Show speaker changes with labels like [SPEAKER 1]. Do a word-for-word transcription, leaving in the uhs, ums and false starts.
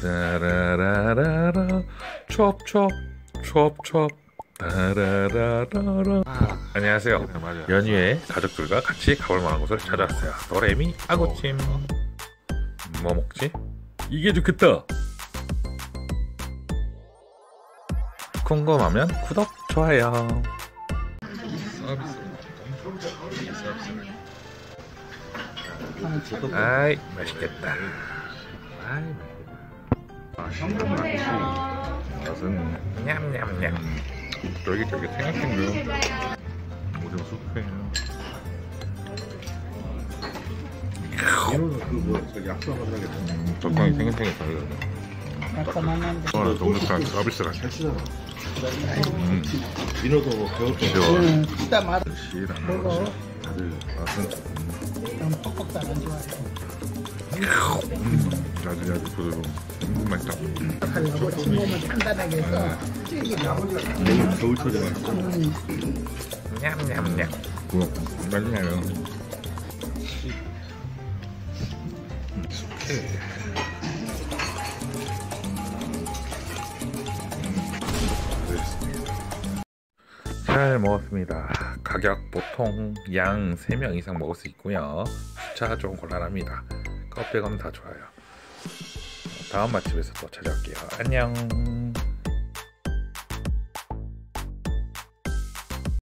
[SPEAKER 1] 따라라라라 촉촉 촉촉 따라라라라. 안녕하세요.
[SPEAKER 2] 네, 맞아요.
[SPEAKER 1] 연휴에 가족들과 같이 가볼 만한 곳을 찾아왔어요. 도레미 아구찜. 뭐 먹지? 이게 좋겠다. 궁금하면 구독, 좋아요. 아이 맛있겠다. 아이 맛있겠다. 맛은 냠냠냠. 쫄깃쫄깃 탱글탱글. 오징어 수프예요.
[SPEAKER 2] 이거는 그뭐 약속 한다겠다.
[SPEAKER 1] 음, 적당히 탱글탱글 달려요. 이거는 동영상 서비스가
[SPEAKER 2] 잘쓰잖아.
[SPEAKER 1] 음,
[SPEAKER 2] 민호도 뭐 배웠던
[SPEAKER 1] 쉬워.
[SPEAKER 3] 응, 진짜 맛.
[SPEAKER 1] 시다
[SPEAKER 3] 먹어.
[SPEAKER 2] 다들
[SPEAKER 1] 맛은
[SPEAKER 3] 난 퍽퍽도 안 좋아해.
[SPEAKER 1] 음, 아주 아주 부드러워. 음, 맛있다.
[SPEAKER 3] 하려고 친구만 간단하게 해서 찌개가.
[SPEAKER 2] 내일 겨울철에 맛있어.
[SPEAKER 1] 냠냠냠. 뭐 맛있나요? 숙회. 잘 먹었습니다. 가격 보통 양 세 명 이상 먹을 수 있고요. 주차 좀 곤란합니다. 컵백은 다 좋아요. 다음 맛집에서 또 찾아올게요. 안녕.